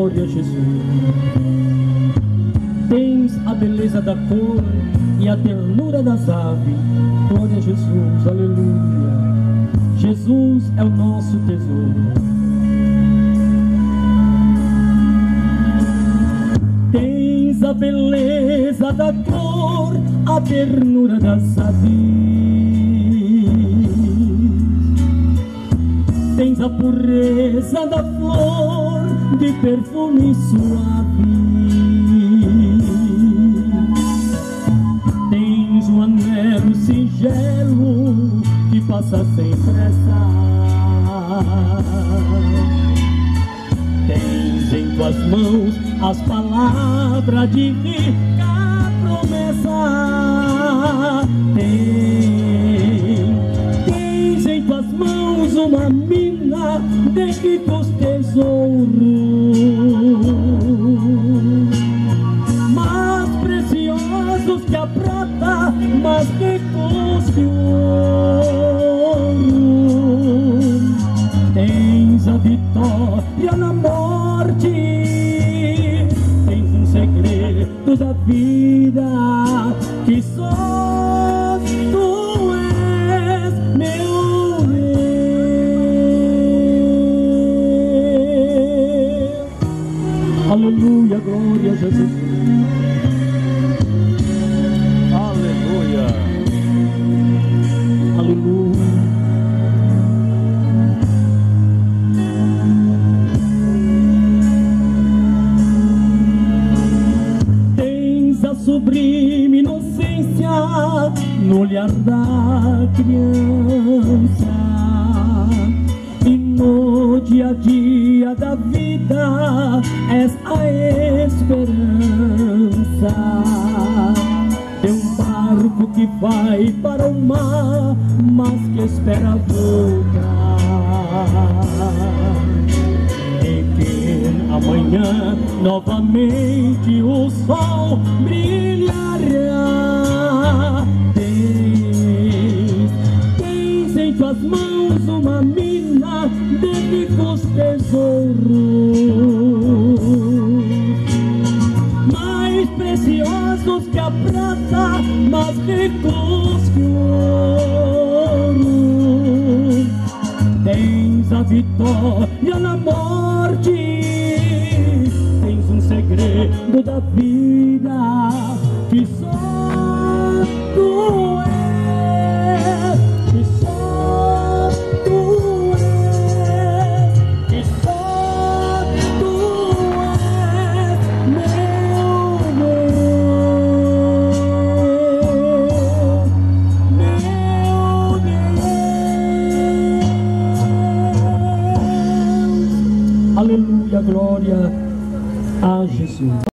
glória a Jesus. Tens a beleza da cor e a ternura das aves. Glória a Jesus, aleluia. Jesus é o nosso tesouro. Tens a beleza da cor, a ternura das aves. Tens a pureza da flor, de perfume suave. Tens um anelo singelo que passa sem pressa. Tens em tuas mãos as palavras de rica promessa. Tens em tuas mãos uma mina de ricos tesouros, mais preciosos que a prata, mais ricos que o ouro. Tens a vitória na morte, tens um segredo da vida, que só tu és meu Rei. Aleluia, glória a Jesus. Aleluia. Aleluia. Sublime inocência no olhar da criança, e no dia a dia da vida és a esperança. É um barco que vai para o mar, mas que espera voltar. Amanhã novamente o sol brilhará. Tens em tuas mãos uma mina de ricos tesouros, mais preciosos que a prata, mais ricos que o ouro. Tens a vitória na morte, tens um segredo da vida, que só tu és, que só tu és, que só tu és meu Deus. Aleluia, glória a Jesus.